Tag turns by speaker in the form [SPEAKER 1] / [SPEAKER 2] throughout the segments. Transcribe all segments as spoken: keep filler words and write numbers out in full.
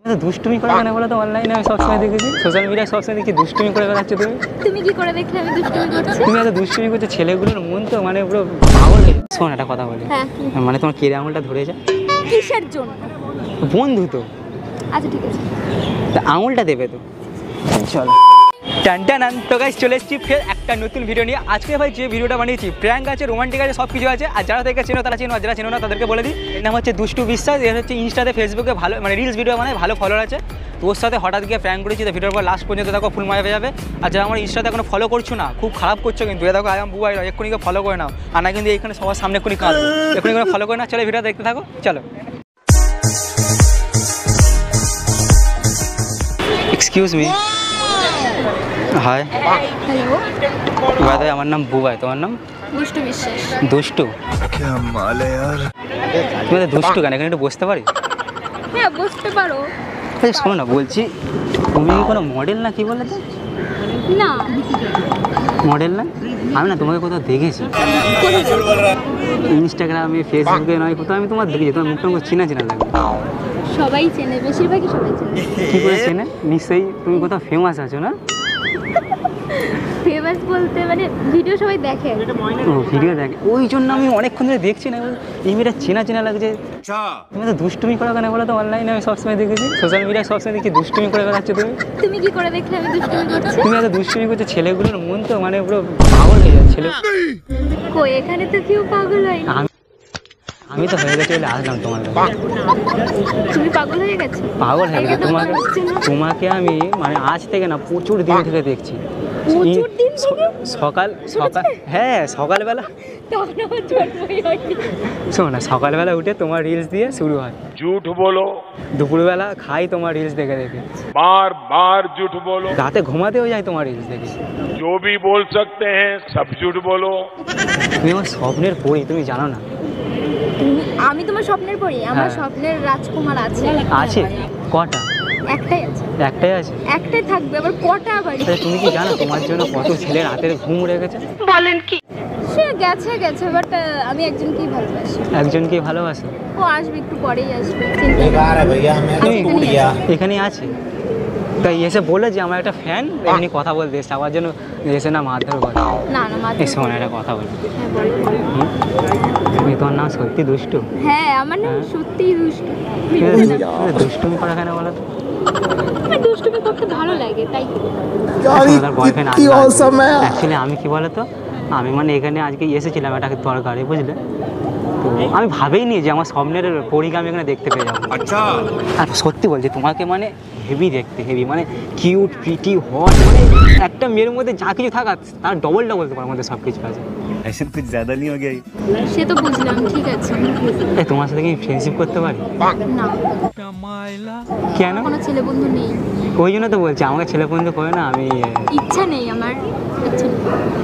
[SPEAKER 1] দুষ্টুমি করে কেন বলো তো? অনলাইনে আমি সবসময় দেখেছি, সোশ্যাল মিডিয়ায় সবসময় দেখি দুষ্টুমি করে বেড়াচ্ছ তুমি।
[SPEAKER 2] তুমি কি করে দেখলে আমি দুষ্টুমি করছি?
[SPEAKER 1] তুমি এত দুষ্টুমি করছো, ছেলেগুলোর মন তো মানে পুরো পাগল হয়ে যায়। শোন একটা কথা বলি,
[SPEAKER 2] হ্যাঁ
[SPEAKER 1] মানে তোমার কেড়ে আঙুলটা ধরে যা।
[SPEAKER 2] কিসের জন্য?
[SPEAKER 1] বন্ধু তো।
[SPEAKER 2] আচ্ছা ঠিক আছে,
[SPEAKER 1] তা আঙুলটা দেবে তো। চলো টান টান তো গাইস, চলে এসেছি ফের একটা নতুন ভিডিও নিয়ে। আজকে ভাই যে ভিডিওটা বানিয়েছি, প্র্যাঙ্ক আছে, রোমান্টিক আছে, সব কিছু আছে। আর যারা থেকে চেনো তারা চেনো, আর যারা চেনো না তাদেরকে বলে দিই, এর নাম হচ্ছে দুষ্টু বিশ্বাস। এর হচ্ছে ইনস্টাতে ফেসবুকে ভালো মানে রিলস ভিডিও মানে ভালো ফলোয়ার আছে। তো ওর সাথে হঠাৎ গিয়ে প্র্যাঙ্ক করেছি, তো ভিডিওর পর লাস্ট পর্যন্ত দেখো ফুল মজা পেয়ে যাবে। আর যারা আমার ইনস্টাতে এখনো ফলো করছো না, খুব খারাপ করছো কিন্তু। এ দেখো আয়াম বুবাই এক্ষুনি ফলো করে নাও, আর না কিন্তু এইখানে সবার সামনে এক্ষুনি কাঁদবো, এক্ষুনি করে ফলো করে না। চলো ভিডিও দেখতে থাকো, চলো। Excuse me. Hi.
[SPEAKER 2] Hello,
[SPEAKER 1] bye, আমার নাম বুবাই, তোমার নাম?
[SPEAKER 2] দুষ্টু বিশ্বাস।
[SPEAKER 1] দুষ্টু? তুমি তো দুষ্টু কেন? এখানে একটু বসতে পারি?
[SPEAKER 2] হ্যাঁ বসতে পারো।
[SPEAKER 1] আচ্ছা শোনো না, বলছি তুমি কি কোনো মডেল না? কি বলে তো?
[SPEAKER 2] না
[SPEAKER 1] মডেল না? আমি না তোমাকে কোথাও দেখেছি, ইনস্টাগ্রামে, ফেসবুকে নয় কোথাও আমি তোমার দেখেছি। তোমার মুখটা আমাকে চেনা চেনা লাগে।
[SPEAKER 2] সবাই চেনে, বেশিরভাগই সবাই চেনে।
[SPEAKER 1] কী করে চেনে? নিশ্চয়ই তুমি কোথাও ফেমাস আছো না?
[SPEAKER 2] ফেমাস বলতে মানে ভিডিও সবাই দেখে।
[SPEAKER 1] ও ভিডিও দেখে, ওই জন্য আমি অনেকক্ষণ ধরে দেখছি না, এই মেয়েটা চেনা চেনা লাগছে। তুমি তো দুষ্টুমি করো কেন বলো তো? অনলাইনে আমি সবসময় দেখেছি, সোশ্যাল মিডিয়ায় সবসময় দেখি দুষ্টুমি করে বেড়াচ্ছ তুমি।
[SPEAKER 2] তুমি কি করে দেখলে আমি দুষ্টুমি করছি?
[SPEAKER 1] তুমি এত দুষ্টুমি করছো, ছেলেগুলোর মন তো মানে পুরো পাগল হয়ে যায়। ছেলে
[SPEAKER 2] কই, এখানে তো কেউ পাগল হয় না।
[SPEAKER 1] আমি তো হয়ে গেছি বলে আসলাম তোমার কাছে।
[SPEAKER 2] তুমি পাগল হয়ে গেছো?
[SPEAKER 1] পাগল হয়ে গেছে তোমাকে। তোমাকে আমি মানে আজ থেকে না প্রচুর দিন থেকে দেখছি।
[SPEAKER 2] প্রচুর দিন থেকে?
[SPEAKER 1] সকাল সকাল হ্যাঁ সকালবেলা, শোনো না, সকালবেলা উঠে তোমার রিলস দিয়ে শুরু হয়।
[SPEAKER 3] झूठ बोलो,
[SPEAKER 1] দুপুরবেলা খাই তোমার রিলস দেখে দেখে,
[SPEAKER 3] बार बार झूठ बोलो,
[SPEAKER 1] রাতে ঘুমাতেও যাই তোমার রিলস দেখে।
[SPEAKER 3] जो भी बोल सकते हैं सब झूठ बोलो।
[SPEAKER 1] তুমি আমার স্বপ্নের পড়ি, তুমি জানো না?
[SPEAKER 2] আমি তোমার স্বপ্নের পড়ি? আমার
[SPEAKER 1] হ্যাঁ।
[SPEAKER 2] স্বপ্নের রাজকুমার আছে।
[SPEAKER 1] আছে? কটা?
[SPEAKER 2] একটাই আছে।
[SPEAKER 1] একটাই আছে?
[SPEAKER 2] একটাই থাকবে, আবার কটা আবার?
[SPEAKER 1] তাহলে তুমি কি জানো তোমার জন্য কত ছেলে রাতের ঘুম উড়ে গেছে?
[SPEAKER 2] বলেন কি? সে গেছে গেছে, বাট আমি একজনকেই ভালোবাসি।
[SPEAKER 1] একজনকেই ভালোবাসো?
[SPEAKER 2] ও আসবে, একটু পরেই আসবে।
[SPEAKER 1] এখানে আছে তাই এসে বলে যে আমার একটা ফ্যান এমনি কথা বলতে এসে, আমার জন্য এসে না মারধর করে।
[SPEAKER 2] না না মা,
[SPEAKER 1] এসে মানে একটা কথা বলি,
[SPEAKER 2] হ্যাঁ বলো।
[SPEAKER 1] তুমি তোমার নাম সত্যি দুষ্টু?
[SPEAKER 2] হ্যাঁ আমার নাম সত্যিই দুষ্টু।
[SPEAKER 1] দুষ্টুমি করা কেন বলো তো?
[SPEAKER 2] আমার দুষ্টুমি করতে ভালো লাগে তাই।
[SPEAKER 1] বয়ফ্রেন্ড অ্যাকচুয়ালি আমি কি বলো তো, আমি মানে এখানে আজকে এসেছিলাম একটা দরকারে, বুঝলে তো আমি ভাবেইনি যে আমার স্বপ্নের পরীকে আমি এখানে দেখতে পেয়ে যাবো। আচ্ছা, আর সত্যি বলছি তোমাকে মানে হেভি দেখতে, হেভি মানে কিউট, প্রিটি, হট, মানে একটা মেয়ের মধ্যে যা কিছু থাকা তার ডবল ডবল তোমার মধ্যে সব কিছু আছে। ऐसे कुछ ज़्यादा नहीं हो गया?
[SPEAKER 2] সে তো বুঝলাম, ঠিক আছে।
[SPEAKER 1] এই তোমার সাথে কি ফ্রেন্ডশিপ করতে পারি?
[SPEAKER 2] না,
[SPEAKER 1] কেন?
[SPEAKER 2] কোনো ছেলে বন্ধু নেই।
[SPEAKER 1] ওই জন্য তো বলছি আমাকে ছেলে বন্ধু করে না, আমি
[SPEAKER 2] ইচ্ছা নেই আমার, ইচ্ছা নেই।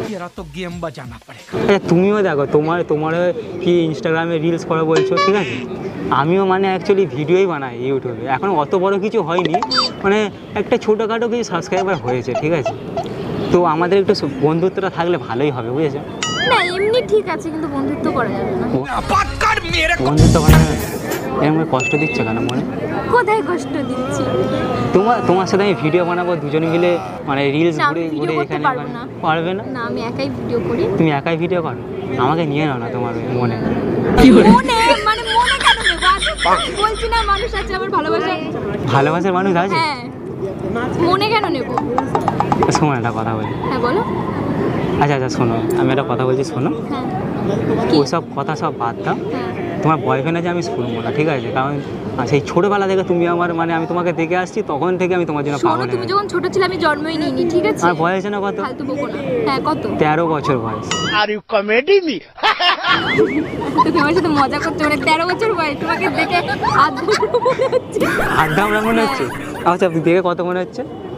[SPEAKER 1] আচ্ছা তুমিও দেখো, তোমার তোমার কি ইনস্টাগ্রামে রিলস করা বলছো, ঠিক আছে, আমিও মানে অ্যাকচুয়ালি ভিডিওই বানাই ইউটিউবে। এখন অত বড় কিছু হয়নি, মানে একটা ছোটোখাটো কিছু সাবস্ক্রাইবার হয়েছে, ঠিক আছে। তো আমাদের একটু বন্ধুত্বটা থাকলে ভালোই হবে, বুঝেছো?
[SPEAKER 2] না এমনি ঠিক আছে, কিন্তু বন্ধুত্ব করা যাবে না।
[SPEAKER 1] বন্ধুত্ব করা যাবে না? এরকম কষ্ট দিচ্ছ কেন মনে?
[SPEAKER 2] কোথায় কষ্ট দিচ্ছি?
[SPEAKER 1] তোমার তোমার সাথে আমি ভিডিও বানাবো দুজনে মিলে, মানে রিলস
[SPEAKER 2] না, আমি
[SPEAKER 1] ঘুরে
[SPEAKER 2] ভিডিও
[SPEAKER 1] ঘুরে
[SPEAKER 2] করতে
[SPEAKER 1] এখানে
[SPEAKER 2] পারবো না।
[SPEAKER 1] পারবে না?
[SPEAKER 2] না আমি একাই ভিডিও করি।
[SPEAKER 1] তুমি একাই ভিডিও করো, আমাকে নিয়ে নাও না তোমার মনে।
[SPEAKER 2] মনে মানে মনে কেন নেবো? আগে বলছি না মানুষ আছে আমার ভালোবাসা।
[SPEAKER 1] ভালোবাসার মানুষ আছে?
[SPEAKER 2] হ্যাঁ, মনে কেন নেবো?
[SPEAKER 1] শোনো একটা কথা বলি।
[SPEAKER 2] হ্যাঁ বলো।
[SPEAKER 1] আচ্ছা আচ্ছা শোনো, আমি একটা কথা বলছি শোনো।
[SPEAKER 2] হ্যাঁ
[SPEAKER 1] ওইসব কথা সব বাদ দাও।
[SPEAKER 2] হ্যাঁ
[SPEAKER 1] তোমার বয়ফ্রেন্ড আছে আমি শুনবো না, ঠিক আছে, কারণ সেই ছোটোবেলা থেকে তুমি আমার মানে আমি তোমাকে দেখে আসছি, তখন থেকে আমি তোমার জন্য
[SPEAKER 2] শোনো,
[SPEAKER 1] পাগল।
[SPEAKER 2] তুমি যখন ছোট ছিলে আমি জন্মই নিইনি, ঠিক আছে?
[SPEAKER 1] আমার বয়স না কত?
[SPEAKER 2] ফালতু বকো না। হ্যাঁ কত?
[SPEAKER 1] তেরো বছর বয়স।
[SPEAKER 3] Are you comedy me?
[SPEAKER 2] তুমি আমার সাথে মজা করছো? মানে তেরো বছর বয়স, তোমাকে দেখে আধা মনে হচ্ছে।
[SPEAKER 1] আড্ডা আমরা মনে হচ্ছে? আচ্ছা দেখে কত মনে হচ্ছে?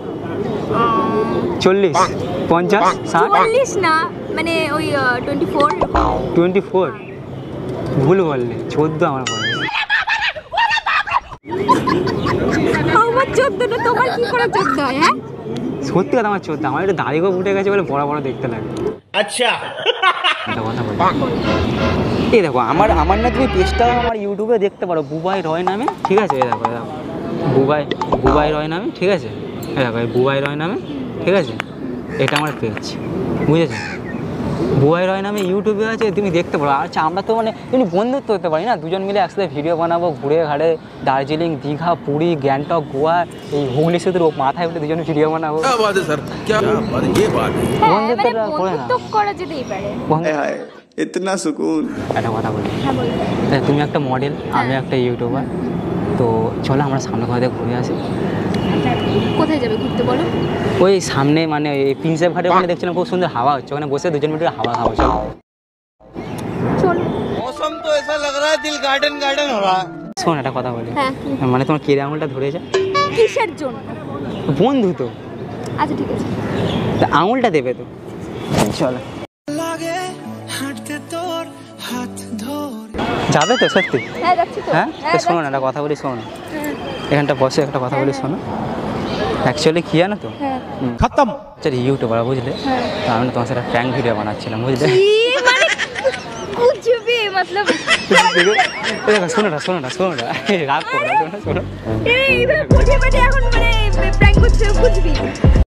[SPEAKER 1] চল্লিশ, পঞ্চাশ, ষাট?
[SPEAKER 2] চল্লিশ না, মানে ওই টোয়েন্টি ফোর।
[SPEAKER 1] Twenty four? ভুল বললে, চোদ্দো আমার বয়স।
[SPEAKER 2] আমার চোদ্দ না, তোমার কি করে চোদ্দ হয়? হ্যাঁ
[SPEAKER 1] সত্যি কথা, আমার চোদ্দো। আমার একটু দাড়িও উঠে গেছে বলে বড় বড় দেখতে লাগে।
[SPEAKER 3] अच्छा,
[SPEAKER 1] একটা কথা বলি, এই দেখো আমার আমার না তুমি পেজটা আমার ইউটিউবে দেখতে পারো, বুবাই রয় নামে, ঠিক আছে? এই দেখো, এই দেখো বুবাই বুবাই রয় নামে, ঠিক আছে? এই দেখো এই বুবাই রয় নামে, ঠিক আছে? এটা আমার পেজ, বুঝেছো? বুবাই রয় নামে ইউটিউবে আছে, তুমি দেখতে পারো। আচ্ছা আমরা তো মানে এমনি বন্ধুত্ব হতে পারি না, দুজন মিলে একসাথে ভিডিও বানাবো, ঘুরে ঘাড়ে দার্জিলিং, দীঘা, পুরী, গ্যাংটক, গোয়া, এই হুগলি সেতুর মাথায় উঠে দুজন ভিডিও বানাবো।
[SPEAKER 4] क्या बात है सर, क्या बात है, ये बात है।
[SPEAKER 2] হ্যাঁ,
[SPEAKER 1] বন্ধুত্বটা
[SPEAKER 2] মানে
[SPEAKER 1] করে না।
[SPEAKER 2] বন্ধুত্ব করা যেতেই পারে।
[SPEAKER 1] বন্ধু
[SPEAKER 5] इतना सुकून।
[SPEAKER 1] একটা কথা বলি,
[SPEAKER 2] হ্যাঁ বলো।
[SPEAKER 1] তা তুমি একটা মডেল, আমি একটা ইউটিউবার, তো চলো আমরা সামনে কোথাও থেকে ঘুরে আসি।
[SPEAKER 2] কোথায় যাবে ঘুরতে বলো?
[SPEAKER 1] ওই সামনে মানে এই প্রিন্সেপ ঘাটে ওখানে দেখছিলাম খুব সুন্দর হাওয়া হচ্ছে, ওখানে বসে দুজন মিনিট হাওয়া খাবো। চলো
[SPEAKER 2] চলো।
[SPEAKER 5] मौसम तो ऐसा लग रहा है दिल गार्डन गार्डन हो रहा है।
[SPEAKER 1] শোন একটা কথা বলি,
[SPEAKER 2] হ্যাঁ,
[SPEAKER 1] মানে তোমার কেড়ে আঙুলটা ধরেছে,
[SPEAKER 2] কিসের জন্য?
[SPEAKER 1] বন্ধু তো,
[SPEAKER 2] আচ্ছা ঠিক আছে।
[SPEAKER 1] তা আঙুলটা দেবে তো। চলো যাবে তো সত্যি?
[SPEAKER 2] হ্যাঁ যাচ্ছি তো।
[SPEAKER 1] হ্যাঁ তো শোনো না একটা কথা বলি, শোনো এখানটা বসে একটা কথা বলি, শোনো। অ্যাকচুয়ালি কি জানো তো,
[SPEAKER 2] হ্যাঁ।
[SPEAKER 5] खत्म।
[SPEAKER 1] আচ্ছা ইউটিউবার বুঝলে,
[SPEAKER 2] হ্যাঁ।
[SPEAKER 1] তো আমি না তোমার সাথে প্র্যাঙ্ক ভিডিও বানাচ্ছিলাম, বুঝলে?
[SPEAKER 2] কি মানে कुछ भी मतलब
[SPEAKER 1] এই দেখো শোনো না শোনো না শোনো না রাগ করো না, শোনো শোনো
[SPEAKER 2] এই বসে বসে এখন মানে প্র্যাঙ্ক করছে कुछ भी